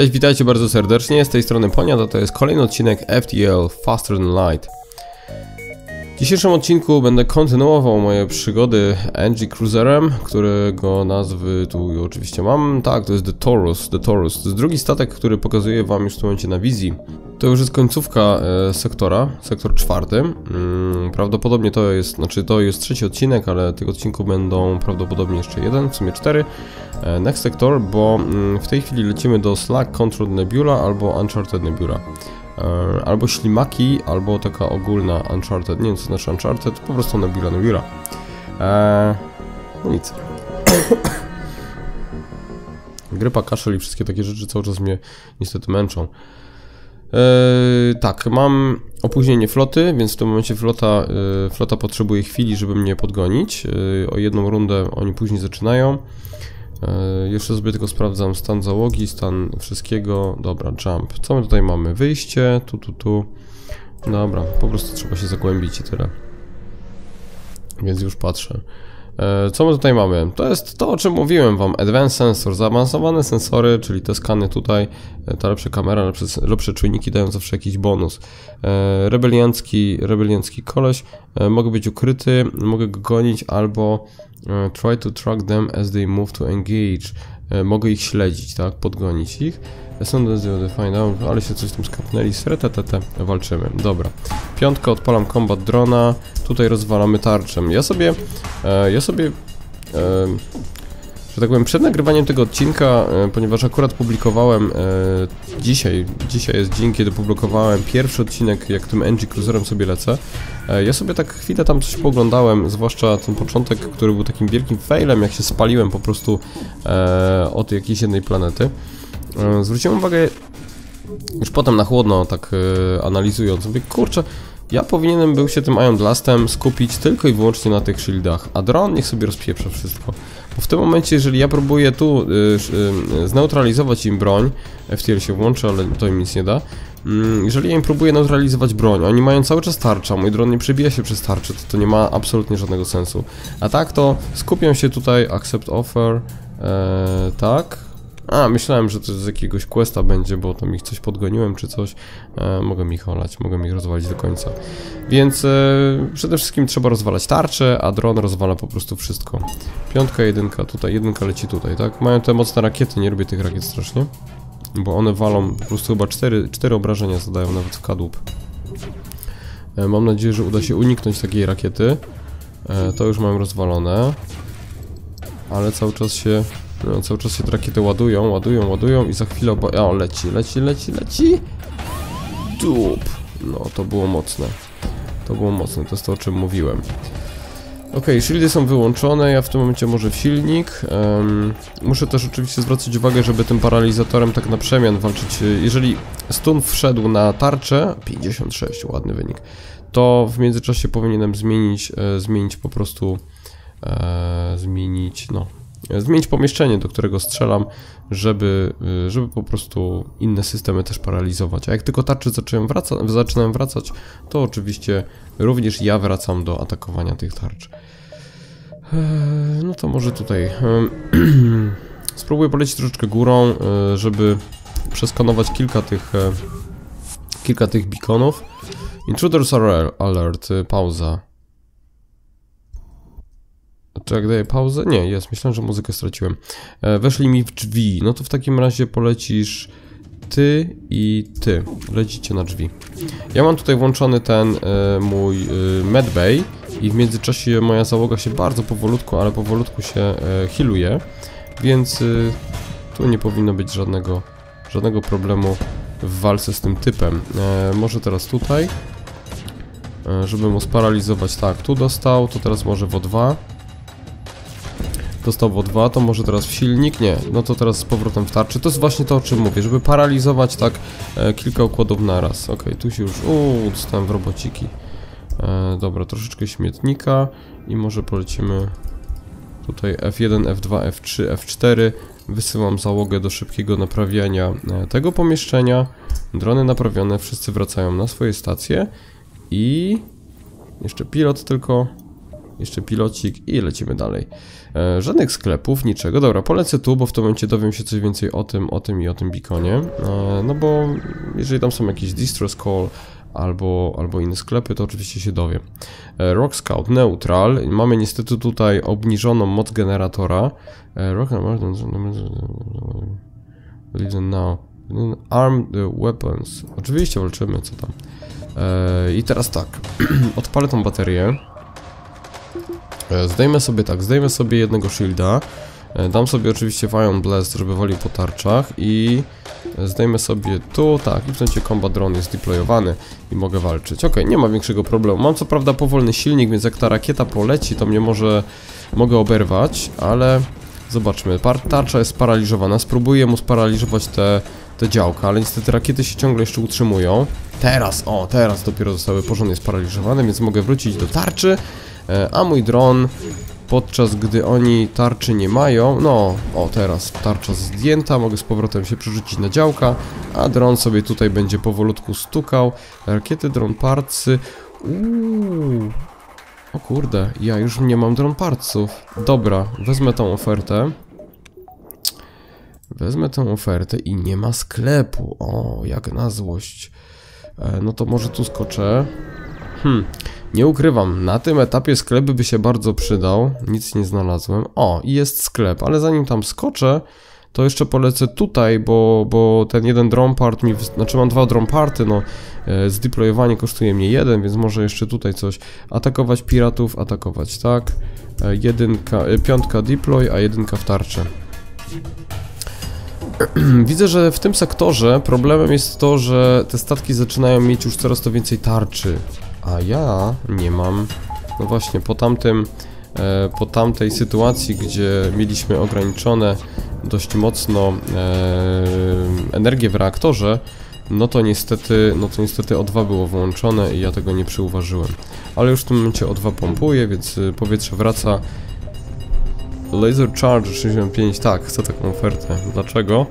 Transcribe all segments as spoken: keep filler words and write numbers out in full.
Cześć, witajcie bardzo serdecznie, z tej strony Poniat, to jest kolejny odcinek F T L Faster Than Light. W dzisiejszym odcinku będę kontynuował moje przygody N G Cruiserem, którego nazwy tu oczywiście mam. Tak, to jest The Taurus, The Taurus. To jest drugi statek, który pokazuję wam już w tym momencie na wizji. To już jest końcówka e, sektora, sektor czwarty. Mm, prawdopodobnie to jest, znaczy to jest trzeci odcinek, ale tych odcinków będą prawdopodobnie jeszcze jeden, w sumie cztery. E, next Sector, bo mm, w tej chwili lecimy do Slack Control Nebula albo Uncharted Nebula. E, albo ślimaki, albo taka ogólna Uncharted, nie wiem co znaczy Uncharted, po prostu Nebula, Nebula. E, no nic. Grypa, kaszel i wszystkie takie rzeczy cały czas mnie niestety męczą. Yy, tak, mam opóźnienie floty, więc w tym momencie flota, yy, flota potrzebuje chwili, żeby mnie podgonić. Yy, o jedną rundę oni później zaczynają. Yy, jeszcze sobie tylko sprawdzam stan załogi, stan wszystkiego. Dobra, jump. Co my tutaj mamy? Wyjście, tu, tu, tu. Dobra, po prostu trzeba się zagłębić i tyle. Więc już patrzę. Co my tutaj mamy? To jest to, o czym mówiłem wam. Advanced Sensor, zaawansowane sensory, czyli te skany tutaj, ta lepsza kamera, lepsze, lepsze czujniki dają zawsze jakiś bonus. Rebeliancki, rebeliancki koleś, mogę być ukryty, mogę go gonić albo try to track them as they move to engage. Mogę ich śledzić, tak, podgonić ich. Ale się coś tam skapnęli, sretetete, walczymy. Dobra. Piątka, odpalam combat drona. Tutaj rozwalamy tarczę. Ja sobie, e, ja sobie, e, że tak powiem, przed nagrywaniem tego odcinka, e, ponieważ akurat publikowałem e, dzisiaj, dzisiaj jest dzień, kiedy publikowałem pierwszy odcinek, jak tym N G Cruiserem sobie lecę. E, ja sobie tak chwilę tam coś pooglądałem, zwłaszcza ten początek, który był takim wielkim failem, jak się spaliłem po prostu e, od jakiejś jednej planety. Zwróciłem uwagę, już potem na chłodno, tak yy, analizując, mówię, kurczę, ja powinienem był się tym Ion Blastem skupić tylko i wyłącznie na tych shieldach, a dron niech sobie rozpieprza wszystko. Bo w tym momencie, jeżeli ja próbuję tu yy, yy, zneutralizować im broń, F T L się włączy, ale to im nic nie da. Yy, jeżeli ja im próbuję neutralizować broń, oni mają cały czas tarcza, mój dron nie przebija się przez tarczę, to, to nie ma absolutnie żadnego sensu. A tak to skupiam się tutaj, accept offer, yy, tak. A, myślałem, że to z jakiegoś questa będzie, bo tam ich coś podgoniłem czy coś. E, mogę ich olać, mogę ich rozwalić do końca. Więc e, przede wszystkim trzeba rozwalać tarczę, a dron rozwala po prostu wszystko. Piątka, jedynka tutaj, jedynka leci tutaj, tak? Mają te mocne rakiety, nie lubię tych rakiet strasznie. Bo one walą, po prostu chyba cztery, cztery obrażenia zadają nawet w kadłub. E, mam nadzieję, że uda się uniknąć takiej rakiety. E, to już mam rozwalone. Ale cały czas się... No, cały czas się te rakiety ładują, ładują, ładują i za chwilę... O, leci, leci, leci, leci! Dup! No, to było mocne. To było mocne, to jest to, o czym mówiłem. Ok, shieldy są wyłączone, ja w tym momencie może w silnik. Um, muszę też oczywiście zwracać uwagę, żeby tym paralizatorem tak na przemian walczyć. Jeżeli stun wszedł na tarczę, pięćdziesiąt sześć, ładny wynik, to w międzyczasie powinienem zmienić, e, zmienić po prostu... E, zmienić, no... Zmienić pomieszczenie, do którego strzelam, żeby, żeby po prostu inne systemy też paralizować. A jak tylko tarcze zacząłem wraca zaczynałem wracać, to oczywiście również ja wracam do atakowania tych tarcz. No to może tutaj spróbuję polecieć troszeczkę górą, żeby przeskanować kilka tych kilka tych beaconów. Intruders alert, pauza. Czy jak daję pauzę? Nie, jest. Myślałem, że muzykę straciłem. E, weszli mi w drzwi. No to w takim razie polecisz ty i ty. Lecicie na drzwi. Ja mam tutaj włączony ten e, mój e, medbay i w międzyczasie moja załoga się bardzo powolutku, ale powolutku się e, healuje, więc e, tu nie powinno być żadnego, żadnego problemu w walce z tym typem. E, może teraz tutaj, e, żeby mu sparalizować. Tak, tu dostał, to teraz może w O dwa. Dostał w O dwa, to może teraz w silnik? Nie, no to teraz z powrotem w tarczy. To jest właśnie to, o czym mówię, żeby paralizować tak e, kilka układów naraz. Ok, tu się już... Uuu, dostałem w robociki. E, dobra, troszeczkę śmietnika i może polecimy tutaj F jeden, F dwa, F trzy, F cztery. Wysyłam załogę do szybkiego naprawiania e, tego pomieszczenia. Drony naprawione, wszyscy wracają na swoje stacje i... Jeszcze pilot tylko... jeszcze pilocik i lecimy dalej. E, żadnych sklepów, niczego. Dobra, polecę tu, bo w tym momencie dowiem się coś więcej o tym, o tym i o tym beaconie. E, no bo jeżeli tam są jakieś distress call albo, albo inne sklepy, to oczywiście się dowiem. E, Rock Scout, neutral. Mamy niestety tutaj obniżoną moc generatora. E, Rock Listen now. Armed weapons. Oczywiście walczymy, co tam. E, I teraz tak. Odpalę tą baterię. Zdejmę sobie tak, zdejmę sobie jednego shielda. Dam sobie oczywiście Ion Blast, żeby walił po tarczach. I zdejmę sobie tu, tak, i w sensie combat drone jest deployowany i mogę walczyć. Ok, nie ma większego problemu. Mam co prawda powolny silnik, więc jak ta rakieta poleci, to mnie może mogę oberwać, ale zobaczmy. Tarcza jest sparaliżowana. Spróbuję mu sparaliżować te, te działka, ale niestety rakiety się ciągle jeszcze utrzymują. Teraz, o, teraz dopiero zostały porządnie sparaliżowane, więc mogę wrócić do tarczy. A mój dron, podczas gdy oni tarczy nie mają, no, o teraz tarcza zdjęta, mogę z powrotem się przerzucić na działka, a dron sobie tutaj będzie powolutku stukał. Rakiety, dron partsy. Uuu. O kurde, ja już nie mam dron partsów. Dobra, wezmę tą ofertę. Wezmę tą ofertę i nie ma sklepu. O, jak na złość. E, no to może tu skoczę. Hmm. Nie ukrywam, na tym etapie sklep by się bardzo przydał. Nic nie znalazłem. O, i jest sklep, ale zanim tam skoczę, to jeszcze polecę tutaj, bo, bo ten jeden drone part mi... Znaczy mam dwa drone party, no e, zdeployowanie kosztuje mnie jeden, więc może jeszcze tutaj coś. Atakować piratów, atakować, tak. E, jedynka, e, piątka deploy, a jedynka w tarczę. Widzę, że w tym sektorze problemem jest to, że te statki zaczynają mieć już coraz to więcej tarczy. A ja nie mam. No właśnie, po tamtym, e, po tamtej sytuacji, gdzie mieliśmy ograniczone dość mocno e, energię w reaktorze, no to niestety, no to niestety O dwa było włączone i ja tego nie przyuważyłem. Ale już w tym momencie O dwa pompuje, więc powietrze wraca. Laser Charger sześćdziesiąt pięć, tak, chcę taką ofertę. Dlaczego?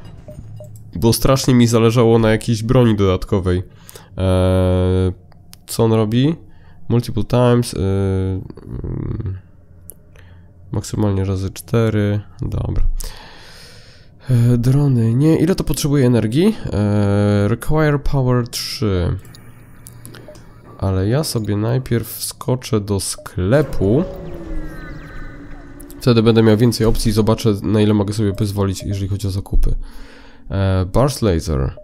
Bo strasznie mi zależało na jakiejś broni dodatkowej. Eee, co on robi? Multiple times. Yy, yy, maksymalnie razy cztery. Dobra. Eee, drony, nie. Ile to potrzebuje energii? Eee, require power trzy. Ale ja sobie najpierw skoczę do sklepu. Wtedy będę miał więcej opcji i zobaczę, na ile mogę sobie pozwolić, jeżeli chodzi o zakupy. E, Burst Laser,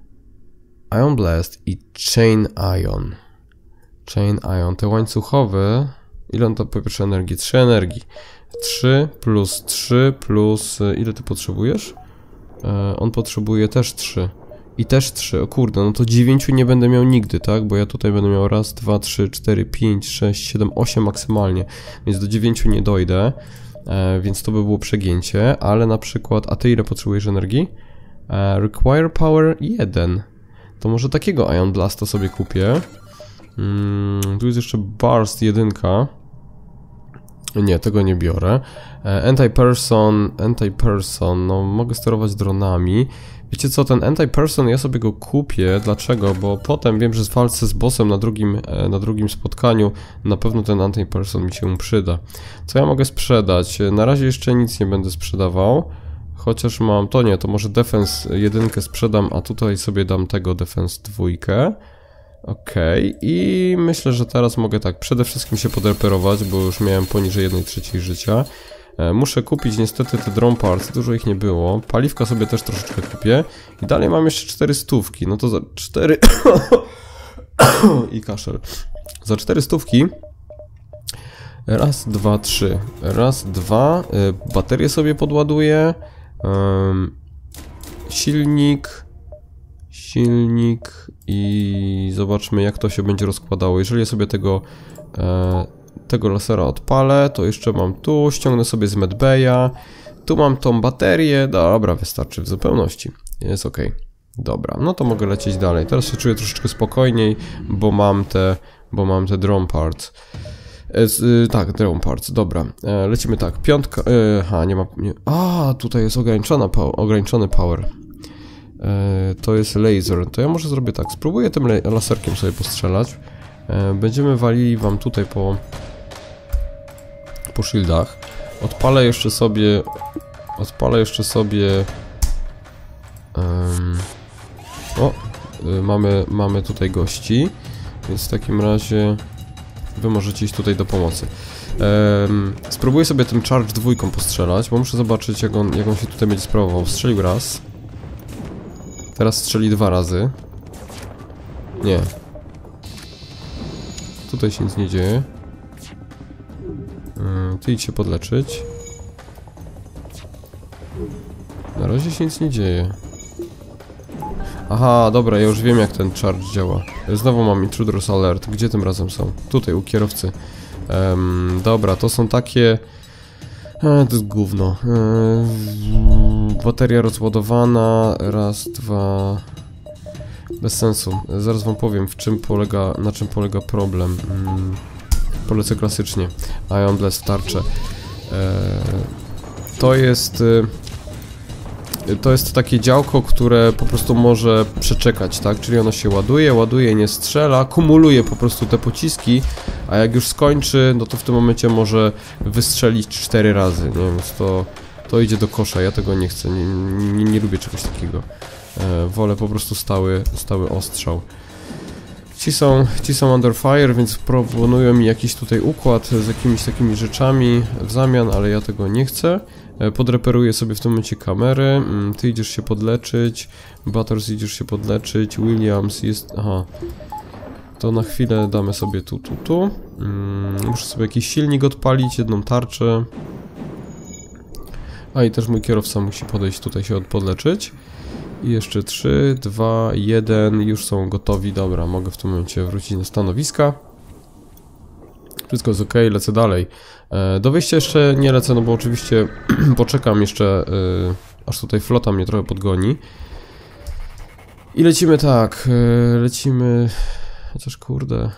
Ion Blast i Chain Ion. Chain Ion, te łańcuchowe. Ile on to po pierwsze energii? trzy energii. trzy plus trzy plus... Ile ty potrzebujesz? E, on potrzebuje też trzy. I też trzy. O kurde, no to dziewięć nie będę miał nigdy, tak? Bo ja tutaj będę miał raz, dwa, trzy, cztery, pięć, sześć, siedem, osiem maksymalnie. Więc do dziewięciu nie dojdę. E, więc to by było przegięcie. Ale na przykład... A ty ile potrzebujesz energii? E, require power jeden. To może takiego Ion Blasta sobie kupię. Mm, tu jest jeszcze Burst jedynka. Nie, tego nie biorę. E, Anti-person, anti-person, no mogę sterować dronami. Wiecie co, ten anti-person, ja sobie go kupię. Dlaczego? Bo potem wiem, że w walce z bossem na drugim, na drugim spotkaniu na pewno ten anti-person mi się przyda. Co ja mogę sprzedać? Na razie jeszcze nic nie będę sprzedawał. Chociaż mam, to nie, to może defense jedynkę sprzedam, a tutaj sobie dam tego defense dwójkę. Okej, okay. I myślę, że teraz mogę tak przede wszystkim się podreperować, bo już miałem poniżej jednej trzeciej życia. E, muszę kupić niestety te drone parts, dużo ich nie było. Paliwka sobie też troszeczkę kupię. I dalej mam jeszcze cztery stówki, no to za cztery... I kaszel. Za cztery stówki... Raz, dwa, trzy. Raz, dwa. E, baterię sobie podładuję. Um, silnik... Silnik i zobaczmy, jak to się będzie rozkładało. Jeżeli ja sobie tego, e, tego lasera odpalę, to jeszcze mam tu, ściągnę sobie z medbaya, tu mam tą baterię, dobra, wystarczy w zupełności, jest ok. Dobra, no to mogę lecieć dalej. Teraz się czuję troszeczkę spokojniej, bo mam te, bo mam te drone parts. E, z, y, tak, drone parts, dobra. E, lecimy tak, piątka, e, aha, nie ma, nie, a, tutaj jest ograniczona, ograniczony power. E, to jest laser, to ja może zrobię tak, spróbuję tym laserkiem sobie postrzelać. E, będziemy walili wam tutaj po po shieldach. Odpalę jeszcze sobie... Odpalę jeszcze sobie... Um, o! Y, mamy, mamy tutaj gości. Więc w takim razie... Wy możecie iść tutaj do pomocy. Um, spróbuję sobie tym charge dwójką postrzelać, bo muszę zobaczyć, jak on, jak on się tutaj będzie sprawował. Strzelił raz. Teraz strzeli dwa razy. Nie. Tutaj się nic nie dzieje. Um, ty idź się podleczyć. Na razie się nic nie dzieje. Aha, dobra, ja już wiem, jak ten charge działa. Znowu mam Intruders Alert. Gdzie tym razem są? Tutaj, u kierowcy. Um, dobra, to są takie... E, to jest gówno. E, bateria rozładowana. Raz, dwa... Bez sensu. Zaraz wam powiem, w czym polega, na czym polega problem. Mm, polecę klasycznie. Ion Blast tarczę. E, to jest... E, To jest takie działko, które po prostu może przeczekać, tak? Czyli ono się ładuje, ładuje, nie strzela, kumuluje po prostu te pociski, a jak już skończy, no to w tym momencie może wystrzelić cztery razy, nie? Więc to, to idzie do kosza, ja tego nie chcę, nie, nie, nie lubię czegoś takiego. E, wolę po prostu stały, stały ostrzał. Ci są, ci są under fire, więc proponują mi jakiś tutaj układ z jakimiś takimi rzeczami w zamian, ale ja tego nie chcę. Podreperuję sobie w tym momencie kamery. Ty idziesz się podleczyć. Butters idziesz się podleczyć. Williams jest... Aha. To na chwilę damy sobie tu, tu, tu. Muszę sobie jakiś silnik odpalić, jedną tarczę. A i też mój kierowca musi podejść tutaj się podleczyć. I jeszcze trzy, dwa, jeden. Już są gotowi. Dobra, mogę w tym momencie wrócić na stanowiska. Wszystko jest ok, lecę dalej. E, do wyjścia jeszcze nie lecę, no bo oczywiście poczekam jeszcze, e, aż tutaj flota mnie trochę podgoni. I lecimy tak, e, lecimy... Chociaż kurde...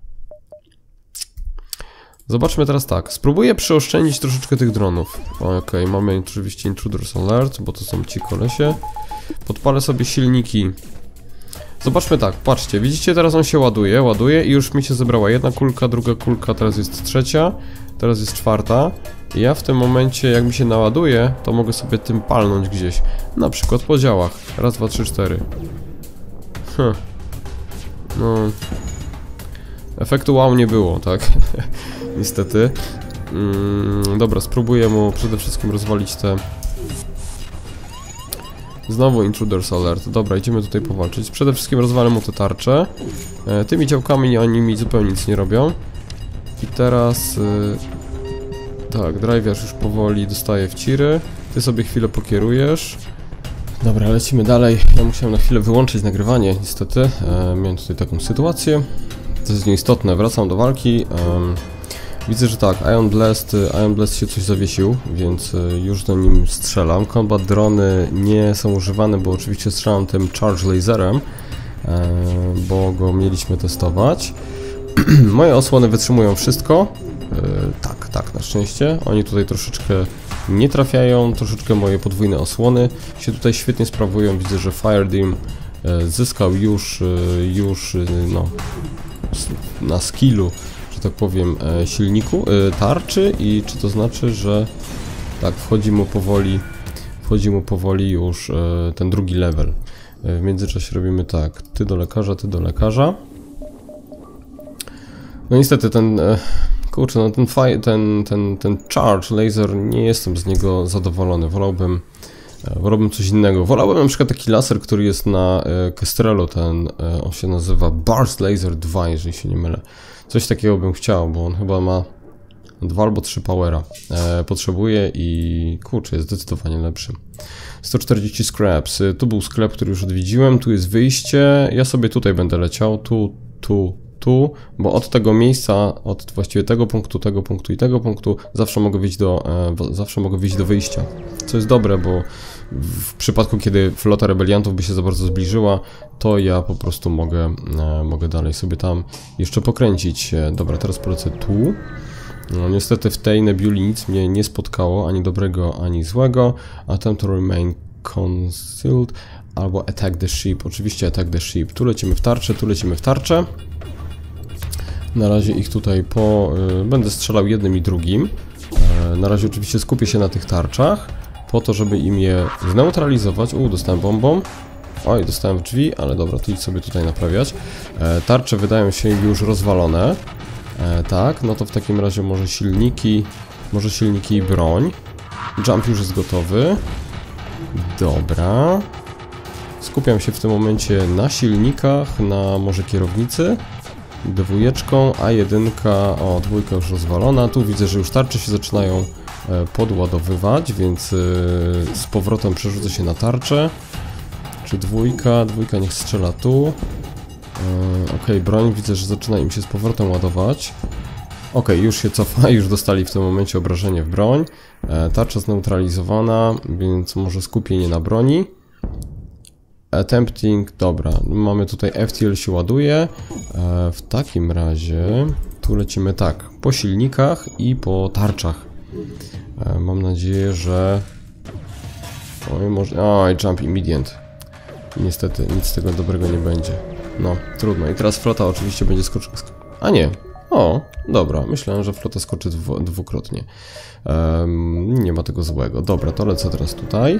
Zobaczmy teraz tak, spróbuję przeoszczędzić troszeczkę tych dronów. Okej, okay, mamy oczywiście Intruders Alert, bo to są ci kolesie. Podpalę sobie silniki. Zobaczmy tak, patrzcie, widzicie, teraz on się ładuje, ładuje i już mi się zebrała jedna kulka, druga kulka, teraz jest trzecia, teraz jest czwarta. I ja w tym momencie, jak mi się naładuje, to mogę sobie tym palnąć gdzieś. Na przykład po działach. Raz, dwa, trzy, cztery. Hm. No... Efektu wow nie było, tak? Niestety. Mm, dobra, spróbuję mu przede wszystkim rozwalić te... Znowu Intruders Alert. Dobra, idziemy tutaj powalczyć. Przede wszystkim rozwalę mu te tarcze. E, tymi działkami oni mi zupełnie nic nie robią. I teraz... E, tak, drive'arz już powoli dostaje w ciry. Ty sobie chwilę pokierujesz. Dobra, lecimy dalej. Ja musiałem na chwilę wyłączyć nagrywanie, niestety. E, miałem tutaj taką sytuację. To jest nieistotne. Wracam do walki. Um, widzę, że tak, Ion Blast, Ion Blast się coś zawiesił, więc już do nim strzelam. Combat drony nie są używane, bo oczywiście strzelam tym Charge Laserem, e, bo go mieliśmy testować. Moje osłony wytrzymują wszystko. E, tak, tak, na szczęście. Oni tutaj troszeczkę nie trafiają, troszeczkę moje podwójne osłony się tutaj świetnie sprawują. Widzę, że Firedim e, zyskał już, e, już e, no, na skillu, że tak powiem, e, silniku, e, tarczy i czy to znaczy, że tak, wchodzi mu powoli, wchodzi mu powoli już e, ten drugi level. E, w międzyczasie robimy tak, ty do lekarza, ty do lekarza. No niestety ten, e, kurczę, no ten, fi ten, ten, ten charge laser, nie jestem z niego zadowolony, wolałbym Wolałbym coś innego. Wolałbym na przykład taki laser, który jest na e, Kestrelu, ten, e, on się nazywa Burst Laser dwa, jeżeli się nie mylę. Coś takiego bym chciał, bo on chyba ma dwa albo trzy powera. E, potrzebuje i kurczę, jest zdecydowanie lepszy. sto czterdzieści scraps. E, tu był sklep, który już odwiedziłem, tu jest wyjście. Ja sobie tutaj będę leciał, tu, tu, tu, bo od tego miejsca, od właściwie tego punktu, tego punktu i tego punktu zawsze mogę wyjść do, e, zawsze mogę wyjść do wyjścia. Co jest dobre, bo w przypadku, kiedy flota rebeliantów by się za bardzo zbliżyła, to ja po prostu mogę, e, mogę dalej sobie tam jeszcze pokręcić. E, dobra, teraz polecę tu. No, niestety w tej nebuli nic mnie nie spotkało, ani dobrego, ani złego. Attempt to remain concealed albo attack the ship. Oczywiście attack the ship. Tu lecimy w tarczę, tu lecimy w tarczę. Na razie ich tutaj po... Y, będę strzelał jednym i drugim. Y, na razie oczywiście skupię się na tych tarczach, po to, żeby im je zneutralizować. U, dostałem bombą. Oj, dostałem w drzwi, ale dobra, to idź sobie tutaj naprawiać. E, tarcze wydają się już rozwalone. E, tak, no to w takim razie może silniki, może silniki i broń. Jump już jest gotowy. Dobra. Skupiam się w tym momencie na silnikach, na może kierownicy. Dwójeczką, a jedynka, o, dwójka już rozwalona. Tu widzę, że już tarcze się zaczynają e, podładowywać, więc e, z powrotem przerzucę się na tarczę. Czy dwójka? Dwójka niech strzela tu. Yy, ok, broń widzę, że zaczyna im się z powrotem ładować. Ok, już się cofa, już dostali w tym momencie obrażenie w broń. E, tarcza zneutralizowana, więc może skupienie na broni. Attempting, dobra, mamy tutaj F T L się ładuje. E, w takim razie tu lecimy tak, po silnikach i po tarczach. E, mam nadzieję, że... Oj, może... Oj, jump immediate. Niestety, nic z tego dobrego nie będzie. No, trudno. I teraz flota oczywiście będzie skoczyła... A nie. O, dobra. Myślałem, że flota skoczy dwu dwukrotnie. Um, nie ma tego złego. Dobra, to lecę teraz tutaj.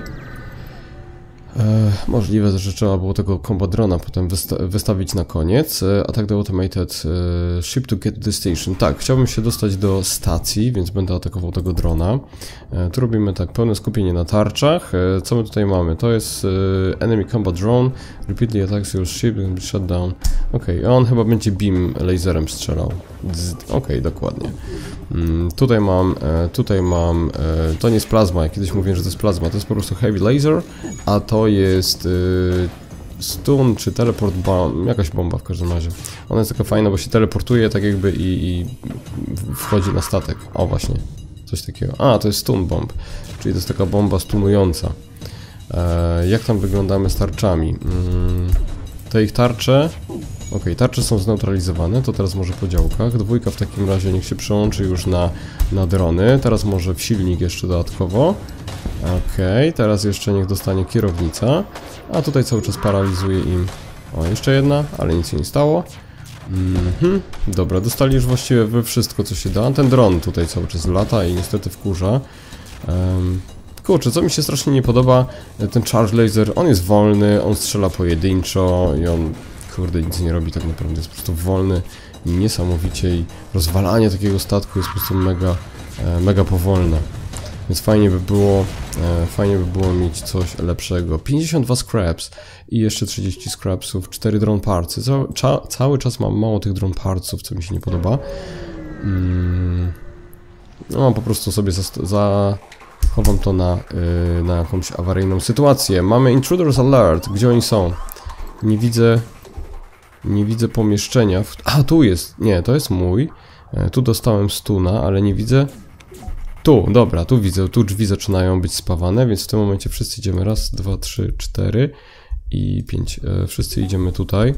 E, możliwe, że trzeba było tego combat drona potem wysta wystawić na koniec. E, attack the automated e, ship to get to the station. Tak, chciałbym się dostać do stacji, więc będę atakował tego drona. E, tu robimy tak, pełne skupienie na tarczach. E, co my tutaj mamy? To jest e, enemy combat drone. Repeatedly attacks your ship and be shut down. Ok, on chyba będzie beam laserem strzelał. Ok, dokładnie. Mm, tutaj mam, e, tutaj mam, e, to nie jest plazma, jak kiedyś mówiłem, że to jest plazma, to jest po prostu heavy laser, a to jest e, stun czy teleport bomb, jakaś bomba w każdym razie. Ona jest taka fajna, bo się teleportuje tak jakby i, i wchodzi na statek. O właśnie, coś takiego. A, to jest stun bomb, czyli to jest taka bomba stunująca. E, jak tam wyglądamy z tarczami? Mm, te ich tarcze... Ok, tarcze są zneutralizowane, to teraz może po działkach. Dwójka w takim razie niech się przełączy już na, na drony. Teraz może w silnik jeszcze dodatkowo. Ok, teraz jeszcze niech dostanie kierownica. A tutaj cały czas paralizuje im... O, jeszcze jedna, ale nic się nie stało. Mhm, dobra, dostali już właściwie we wszystko, co się da. Ten dron tutaj cały czas lata i niestety wkurza. Um, kurczę, co mi się strasznie nie podoba, ten charge laser, on jest wolny, on strzela pojedynczo i on... Kurde, nic nie robi tak naprawdę, jest po prostu wolny niesamowicie i rozwalanie takiego statku jest po prostu mega, e, mega powolne. Więc fajnie by było, e, fajnie by było mieć coś lepszego. pięćdziesiąt dwa scraps i jeszcze trzydzieści scrapsów, cztery drone partsy. Ca ca cały czas mam mało tych drone partsów, co mi się nie podoba. Mm. No, po prostu sobie zachowam to na, yy, na jakąś awaryjną sytuację. Mamy intruders alert, gdzie oni są? Nie widzę... Nie widzę pomieszczenia. W... A, tu jest. Nie, to jest mój. E, tu dostałem stuna, ale nie widzę. Tu, dobra, tu widzę. Tu drzwi zaczynają być spawane, więc w tym momencie wszyscy idziemy. Raz, dwa, trzy, cztery i pięć. E, wszyscy idziemy tutaj.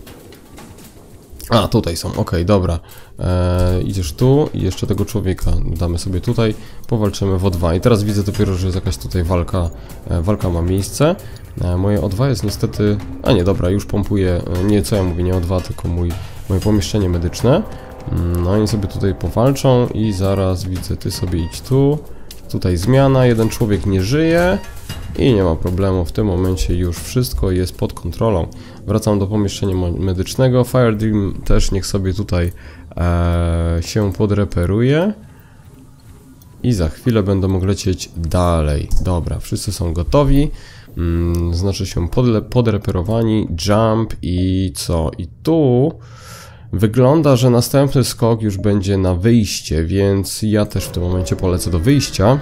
A, tutaj są. Okej, okay, dobra. E, idziesz tu i jeszcze tego człowieka damy sobie tutaj. Powalczymy w O dwa. I teraz widzę dopiero, że jest jakaś tutaj walka. E, walka ma miejsce. Moje O dwa jest niestety... A nie, dobra, już pompuję, nie co ja mówię, nie O dwa, tylko mój, moje pomieszczenie medyczne. No oni sobie tutaj powalczą i zaraz widzę, ty sobie idź tu. Tutaj zmiana, jeden człowiek nie żyje i nie ma problemu, w tym momencie już wszystko jest pod kontrolą. Wracam do pomieszczenia medycznego, Fire Dream też niech sobie tutaj e, się podreperuje. I za chwilę będę mógł lecieć dalej. Dobra, wszyscy są gotowi. Mm, znaczy się podreperowani, jump i co? I tu wygląda, że następny skok już będzie na wyjście, więc ja też w tym momencie polecę do wyjścia.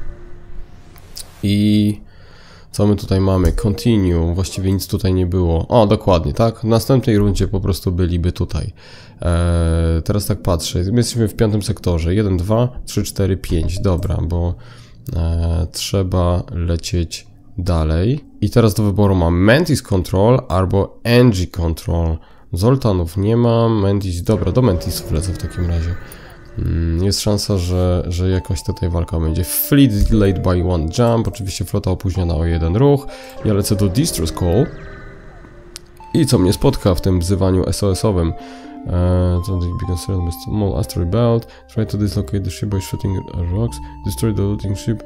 I co my tutaj mamy? Continue, właściwie nic tutaj nie było. O, dokładnie, tak? W następnej rundzie po prostu byliby tutaj. Eee, teraz tak patrzę, my jesteśmy w piątym sektorze. jeden, dwa, trzy, cztery, pięć. Dobra, bo e, trzeba lecieć dalej. I teraz do wyboru mam Mantis Control albo Engie Control. Zoltanów nie mam, Mantis, dobra, do Mantisów lecę w takim razie. Jest szansa, że, że jakaś tutaj walka będzie. Fleet delayed by one jump, oczywiście flota opóźniona o jeden ruch. Ja lecę do Distress Call. I co mnie spotka w tym wzywaniu S O S-owym? Something be concerned with small asteroid belt. Try to dislocate the ship by shooting rocks. Destroy the looting ship.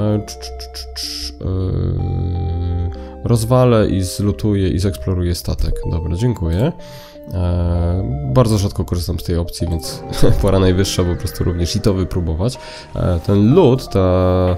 Rozwalę i zlutuję i zeeksploruję statek. Dobra, dziękuję. Bardzo rzadko korzystam z tej opcji, więc pora najwyższa po prostu również i to wypróbować. Ten loot, ta,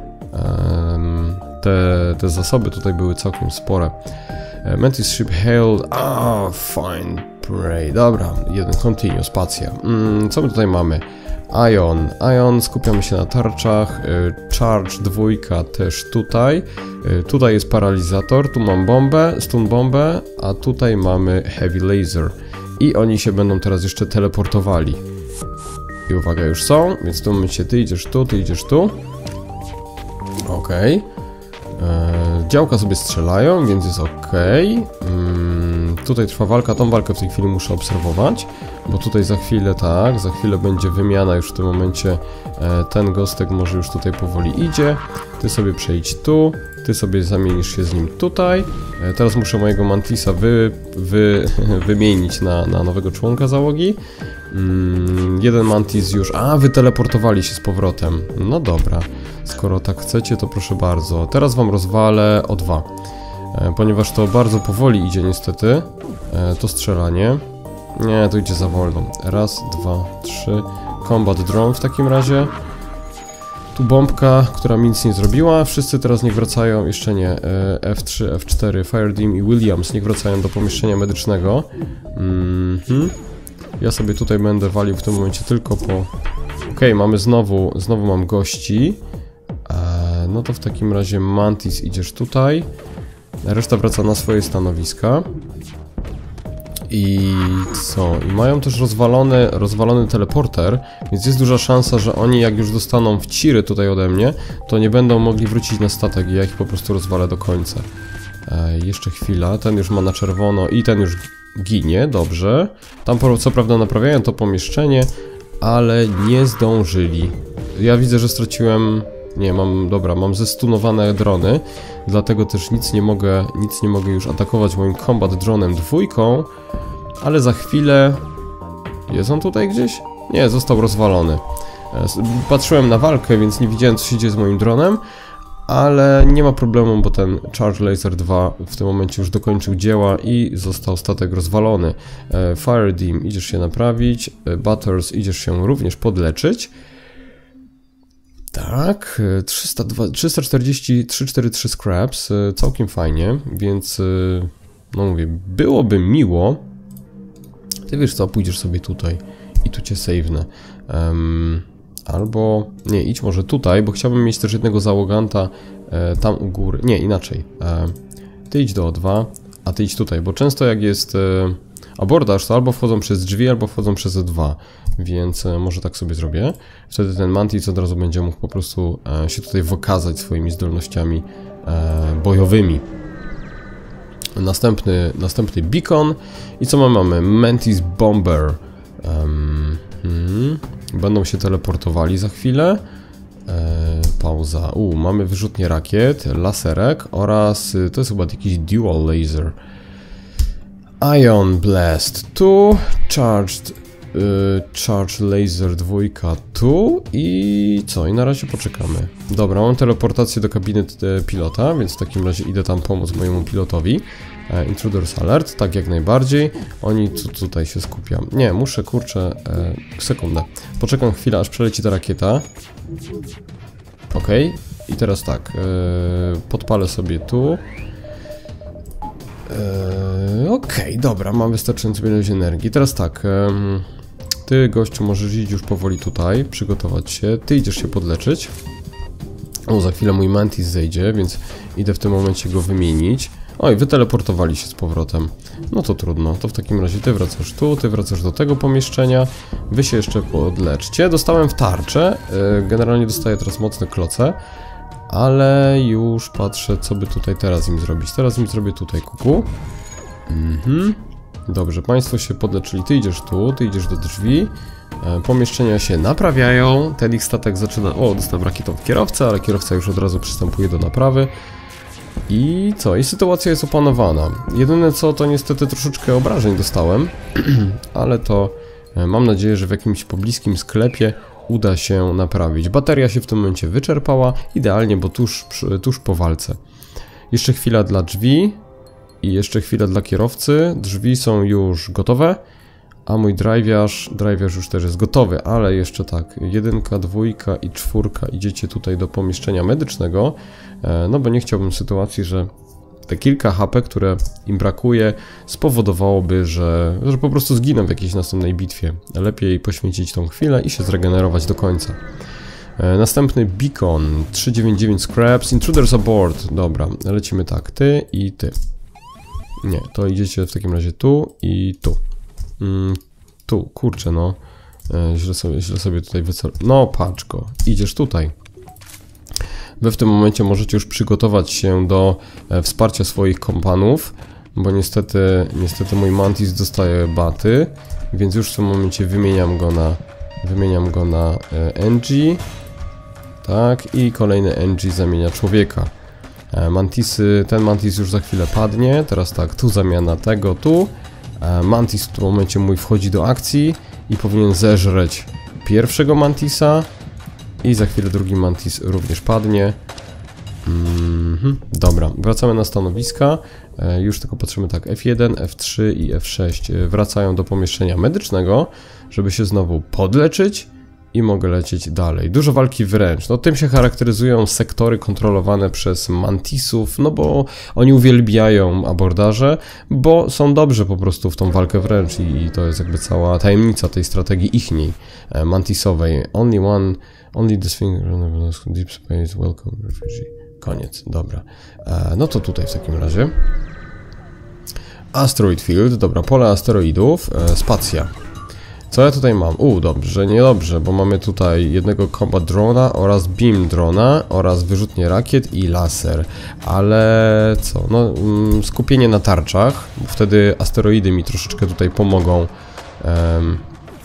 te, te zasoby tutaj były całkiem spore. Mantis ship hailed. Ah, fine prey. Dobra, jeden continue, spacja. Mm, co my tutaj mamy? Ion. Ion, skupiamy się na tarczach. Charge dwójka też tutaj. Tutaj jest paralizator, tu mam bombę, stun bombę, a tutaj mamy heavy laser. I oni się będą teraz jeszcze teleportowali. I uwaga, już są, więc w tym momencie ty idziesz tu, ty idziesz tu. Okej. Okay. Działka sobie strzelają, więc jest ok. Hmm, tutaj trwa walka, tą walkę w tej chwili muszę obserwować, bo tutaj za chwilę, tak, za chwilę będzie wymiana już w tym momencie. E, ten gostek może już tutaj powoli idzie. Ty sobie przejdź tu, ty sobie zamienisz się z nim tutaj. E, teraz muszę mojego Mantisa wy, wy, wymienić na, na nowego członka załogi. Mm, jeden Mantis już... A, wy teleportowali się z powrotem. No dobra. Skoro tak chcecie, to proszę bardzo. Teraz wam rozwalę o dwa. E, ponieważ to bardzo powoli idzie niestety. E, to strzelanie. Nie, to idzie za wolno. Raz, dwa, trzy. Combat drone w takim razie. Tu bombka, która mi nic nie zrobiła. Wszyscy teraz niech wracają, jeszcze nie. E, F trzy, F cztery, Firedim i Williams niech wracają do pomieszczenia medycznego. Mhm. Ja sobie tutaj będę walił w tym momencie tylko po... Okej, okay, mamy znowu, znowu mam gości. Eee, no to w takim razie Mantis idziesz tutaj. Reszta wraca na swoje stanowiska. I co? I mają też rozwalony, rozwalony teleporter, więc jest duża szansa, że oni jak już dostaną wciry tutaj ode mnie, to nie będą mogli wrócić na statek i ja ich po prostu rozwalę do końca. Eee, jeszcze chwila, ten już ma na czerwono i ten już ginie, dobrze. Tam co prawda naprawiają to pomieszczenie, ale nie zdążyli. Ja widzę, że straciłem... Nie, mam... Dobra, mam zestunowane drony, dlatego też nic nie mogę, nic nie mogę już atakować moim combat dronem dwójką, ale za chwilę... Jest on tutaj gdzieś? Nie, został rozwalony. Patrzyłem na walkę, więc nie widziałem, co się dzieje z moim dronem, ale nie ma problemu, bo ten Charge Laser dwa w tym momencie już dokończył dzieła i został statek rozwalony. E, Firedim idziesz się naprawić, e, Butters idziesz się również podleczyć. Tak, trzysta czterdzieści trzy cztery trzy scraps, e, całkiem fajnie, więc e, no mówię, byłoby miło. Ty wiesz co, pójdziesz sobie tutaj i tu cię save'nę. Um, Albo... Nie, idź może tutaj, bo chciałbym mieć też jednego załoganta e, tam u góry. Nie, inaczej. E, ty idź do O dwa, a ty idź tutaj, bo często jak jest e, abordaż, to albo wchodzą przez drzwi, albo wchodzą przez E dwa. Więc e, może tak sobie zrobię. Wtedy ten Mantis od razu będzie mógł po prostu e, się tutaj wykazać swoimi zdolnościami e, bojowymi. Następny, następny beacon. I co my mamy? Mantis Bomber. Um, hmm. Będą się teleportowali za chwilę. Eee, pauza. U, mamy wyrzutnie rakiet, laserek oraz to jest chyba jakiś dual laser. Ion Blast tu, Charged y, Charge Laser dwójka tu i co? I na razie poczekamy. Dobra, mam teleportację do kabiny pilota, więc w takim razie idę tam pomóc mojemu pilotowi. E, Intruders Alert, tak jak najbardziej. Oni tu, tutaj się skupiam. Nie, muszę, kurczę, e, sekundę. Poczekam chwilę, aż przeleci ta rakieta. Ok, i teraz tak, e, podpalę sobie tu. E, ok, dobra, mam wystarczającą ilość energii. Teraz tak, e, ty, gościu, możesz iść już powoli tutaj, przygotować się. Ty idziesz się podleczyć. O, za chwilę mój Mantis zejdzie, więc idę w tym momencie go wymienić. Oj, wyteleportowali się z powrotem. No to trudno, to w takim razie ty wracasz tu, ty wracasz do tego pomieszczenia. Wy się jeszcze podleczcie. Dostałem w tarczę, yy, generalnie dostaję teraz mocne kloce. Ale już patrzę, co by tutaj teraz im zrobić. Teraz im zrobię tutaj kuku. Mhm. Dobrze, państwo się podleczyli. Ty idziesz tu, ty idziesz do drzwi. E, pomieszczenia się naprawiają. Ten ich statek zaczyna... O, dostałem rakietą w kierowcę, ale kierowca już od razu przystępuje do naprawy. I co? I sytuacja jest opanowana. Jedyne co, to niestety troszeczkę obrażeń dostałem, ale to mam nadzieję, że w jakimś pobliskim sklepie uda się naprawić. Bateria się w tym momencie wyczerpała, idealnie, bo tuż, tuż po walce. Jeszcze chwila dla drzwi i jeszcze chwila dla kierowcy. Drzwi są już gotowe, a mój drive'arz, drive'arz już też jest gotowy, ale jeszcze tak, jedynka, dwójka i czwórka idziecie tutaj do pomieszczenia medycznego, no bo nie chciałbym sytuacji, że te kilka H P, które im brakuje, spowodowałoby, że, że po prostu zginę w jakiejś następnej bitwie. Lepiej poświęcić tą chwilę i się zregenerować do końca. E, następny beacon, trzysta dziewięćdziesiąt dziewięć scraps, intruders aboard. Dobra, lecimy tak, ty i ty. Nie, to idziecie w takim razie tu i tu. Mm, tu, kurczę no. E, źle, sobie, źle sobie tutaj wycel... No, patrz go, idziesz tutaj. Wy w tym momencie możecie już przygotować się do e, wsparcia swoich kompanów, bo niestety, niestety mój Mantis dostaje baty, więc już w tym momencie wymieniam go na, wymieniam go na e, N G, tak, i kolejny N G zamienia człowieka. E, Mantisy, ten Mantis już za chwilę padnie, teraz tak, tu zamiana tego, tu. E, Mantis w tym momencie mój wchodzi do akcji i powinien zeżreć pierwszego Mantisa. I za chwilę drugi Mantis również padnie. Mm-hmm. Dobra, wracamy na stanowiska. E, już tylko patrzymy tak, F jeden, F trzy i F sześć e, wracają do pomieszczenia medycznego, żeby się znowu podleczyć i mogę lecieć dalej. Dużo walki wręcz. No tym się charakteryzują sektory kontrolowane przez Mantisów, no bo oni uwielbiają abordaże, bo są dobrzy po prostu w tą walkę wręcz i, i to jest jakby cała tajemnica tej strategii ichniej, e, Mantisowej. Only one, only this thing, deep space, welcome refugee. Koniec, dobra. E, no to tutaj w takim razie. Asteroid Field, dobra, pole asteroidów, e, spacja. Co ja tutaj mam? U, dobrze, niedobrze, bo mamy tutaj jednego combat drona oraz beam drona oraz wyrzutnie rakiet i laser. Ale co? No, mm, skupienie na tarczach, bo wtedy asteroidy mi troszeczkę tutaj pomogą. Um,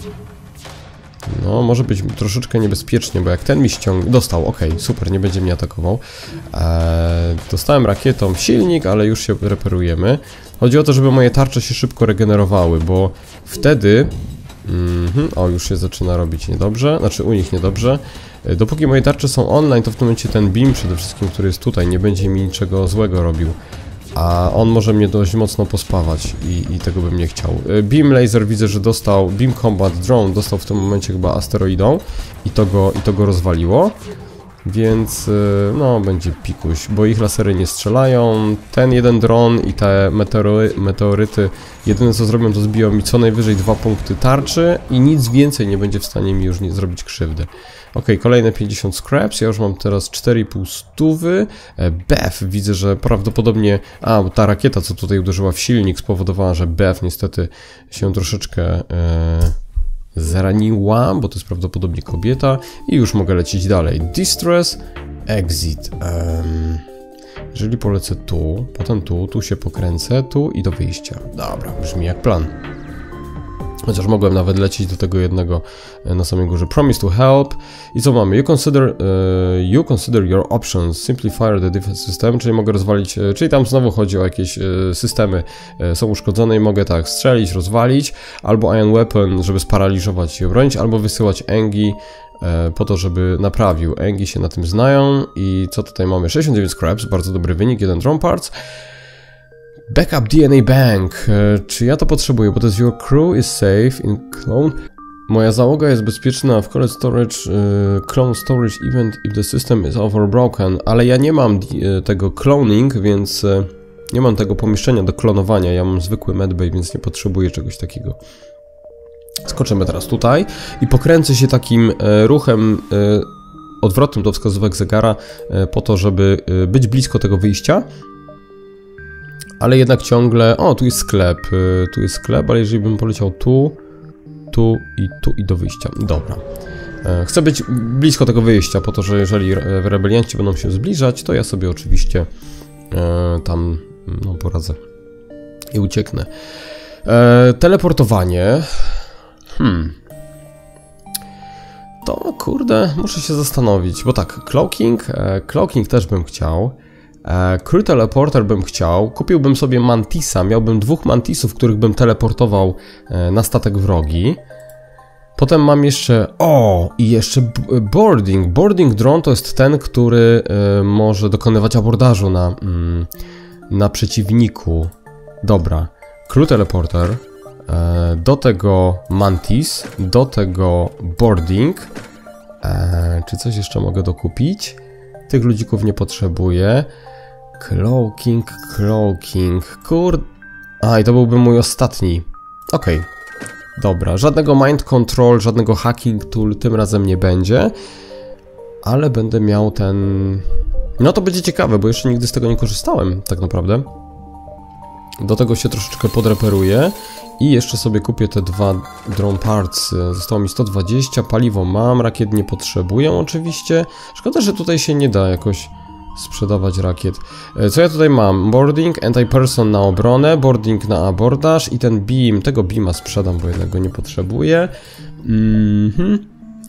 no, może być troszeczkę niebezpiecznie, bo jak ten mi ściągnie... Dostał, ok, super, nie będzie mnie atakował. Eee, dostałem rakietą silnik, ale już się reperujemy. Chodzi o to, żeby moje tarcze się szybko regenerowały, bo wtedy... Mm-hmm. O, już się zaczyna robić niedobrze, znaczy u nich niedobrze. Dopóki moje tarcze są online, to w tym momencie ten beam przede wszystkim, który jest tutaj, nie będzie mi niczego złego robił. A on może mnie dość mocno pospawać i, i tego bym nie chciał. Beam laser widzę, że dostał, beam combat drone dostał w tym momencie chyba asteroidą i to go, i to go rozwaliło. Więc no będzie pikuś, bo ich lasery nie strzelają. Ten jeden dron i te meteory, meteoryty jedyne co zrobią, to zbiją mi co najwyżej dwa punkty tarczy i nic więcej nie będzie w stanie mi już nie zrobić krzywdy. Ok, kolejne pięćdziesiąt scraps, ja już mam teraz cztery i pół stówy. Bef, widzę, że prawdopodobnie... A, ta rakieta co tutaj uderzyła w silnik spowodowała, że Bef niestety się troszeczkę... E... zraniła, bo to jest prawdopodobnie kobieta i już mogę lecieć dalej. Distress, exit. Um, jeżeli polecę tu, potem tu, tu się pokręcę, tu i do wyjścia. Dobra, brzmi jak plan. Chociaż mogłem nawet lecieć do tego jednego na samej górze. Promise to help. I co mamy? You consider, uh, you consider your options. Simplify the defense system, czyli mogę rozwalić, uh, czyli tam znowu chodzi o jakieś uh, systemy uh, są uszkodzone i mogę tak strzelić, rozwalić, albo Iron Weapon, żeby sparaliżować i obronić, albo wysyłać Engi uh, po to, żeby naprawił. Engi się na tym znają i co tutaj mamy? sześćdziesiąt dziewięć scraps, bardzo dobry wynik, jeden drone parts. Backup D N A Bank. E, czy ja to potrzebuję? Bo to jest your crew is safe in clone. Moja załoga jest bezpieczna w College Storage, e, Clone Storage Event if the system is overbroken, ale ja nie mam e, tego cloning, więc e, nie mam tego pomieszczenia do klonowania. Ja mam zwykły medbay, więc nie potrzebuję czegoś takiego. Skoczymy teraz tutaj i pokręcę się takim e, ruchem e, odwrotnym do wskazówek zegara e, po to, żeby e, być blisko tego wyjścia. Ale jednak ciągle... O, tu jest sklep, tu jest sklep, ale jeżeli bym poleciał tu, tu i tu i do wyjścia. Dobra. Chcę być blisko tego wyjścia, po to, że jeżeli rebelianci będą się zbliżać, to ja sobie oczywiście e, tam no, poradzę i ucieknę. E, teleportowanie. Hmm. To kurde, muszę się zastanowić, bo tak, cloaking, e, cloaking też bym chciał. E, Crew Teleporter bym chciał, kupiłbym sobie Mantisa, miałbym dwóch Mantisów, których bym teleportował e, na statek wrogi. Potem mam jeszcze, o, i jeszcze boarding. Boarding drone to jest ten, który y, może dokonywać abordażu na, mm, na przeciwniku. Dobra, Crew Teleporter, y, do tego Mantis, do tego boarding. Y, czy coś jeszcze mogę dokupić? Tych ludzików nie potrzebuję. Cloaking, cloaking, kur... A, i to byłby mój ostatni. Okej. Okay. Dobra, żadnego mind control, żadnego hacking tool tym razem nie będzie, ale będę miał ten... No to będzie ciekawe, bo jeszcze nigdy z tego nie korzystałem, tak naprawdę. Do tego się troszeczkę podreperuję i jeszcze sobie kupię te dwa drone parts. Zostało mi sto dwadzieścia, paliwo mam, rakiet nie potrzebuję oczywiście. Szkoda, że tutaj się nie da jakoś sprzedawać rakiet. Co ja tutaj mam? Boarding, anti-person na obronę, boarding na abordaż i ten beam, tego beama sprzedam, bo jednego nie potrzebuję. Mm-hmm.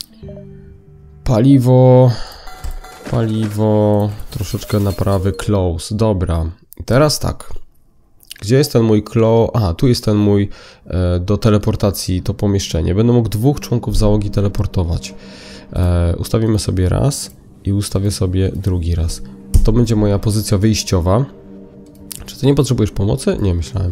Paliwo, paliwo, troszeczkę naprawy, close, dobra. Teraz tak. Gdzie jest ten mój close? Aha, tu jest ten mój e, do teleportacji, to pomieszczenie. Będę mógł dwóch członków załogi teleportować. E, ustawimy sobie raz i ustawię sobie drugi raz. To będzie moja pozycja wyjściowa. Czy ty nie potrzebujesz pomocy? Nie, myślałem.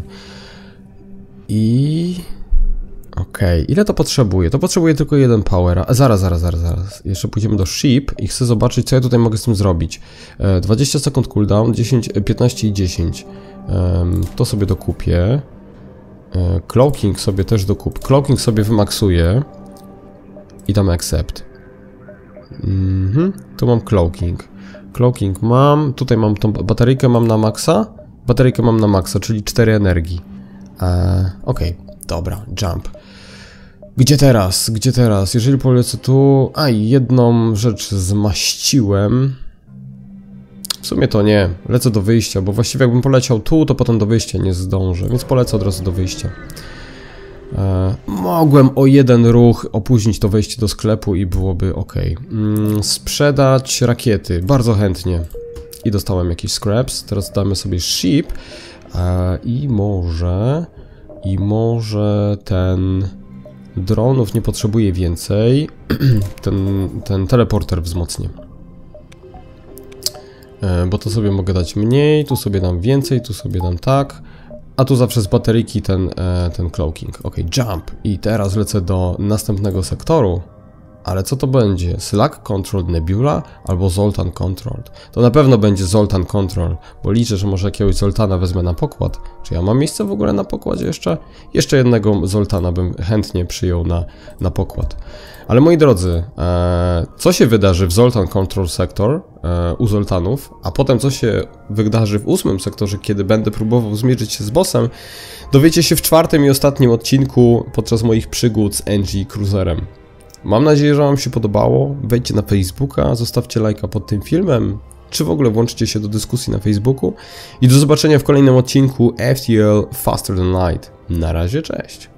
I... Okej, okay. Ile to potrzebuje? To potrzebuje tylko jeden power. A zaraz, zaraz, zaraz, zaraz. Jeszcze pójdziemy do ship i chcę zobaczyć, co ja tutaj mogę z tym zrobić. E, dwadzieścia sekund cooldown, dziesięć, piętnaście i dziesięć. E, to sobie dokupię. E, cloaking sobie też dokupię. Cloaking sobie wymaksuję. I dam accept. Mhm, tu mam cloaking. Cloaking mam, tutaj mam tą bateryjkę mam na maksa, bateryjkę mam na maksa, czyli cztery energii. Eee, Okej, okay, dobra, jump. Gdzie teraz? Gdzie teraz? Jeżeli polecę tu... A, jedną rzecz zmaściłem. W sumie to nie, lecę do wyjścia, bo właściwie jakbym poleciał tu, to potem do wyjścia nie zdążę, więc polecę od razu do wyjścia. E, mogłem o jeden ruch opóźnić to wejście do sklepu i byłoby ok. Mm, sprzedać rakiety, bardzo chętnie. I dostałem jakieś scraps, teraz damy sobie ship e, i może i może ten dronów nie potrzebuje więcej. ten, ten teleporter wzmocnię. E, bo to sobie mogę dać mniej, tu sobie dam więcej, tu sobie dam tak. A tu zawsze z bateryki ten, e, ten cloaking. Ok, jump. I teraz lecę do następnego sektoru. Ale co to będzie? Slack Controlled Nebula albo Zoltan Controlled? To na pewno będzie Zoltan Control, bo liczę, że może jakiegoś Zoltana wezmę na pokład. Czy ja mam miejsce w ogóle na pokładzie jeszcze? Jeszcze jednego Zoltana bym chętnie przyjął na, na pokład. Ale moi drodzy, e, co się wydarzy w Zoltan Control Sector e, u Zoltanów, a potem co się wydarzy w ósmym sektorze, kiedy będę próbował zmierzyć się z bossem, dowiecie się w czwartym i ostatnim odcinku podczas moich przygód z N G Cruiserem. Mam nadzieję, że wam się podobało. Wejdźcie na Facebooka, zostawcie lajka pod tym filmem, czy w ogóle włączcie się do dyskusji na Facebooku. I do zobaczenia w kolejnym odcinku F T L Faster Than Light. Na razie, cześć!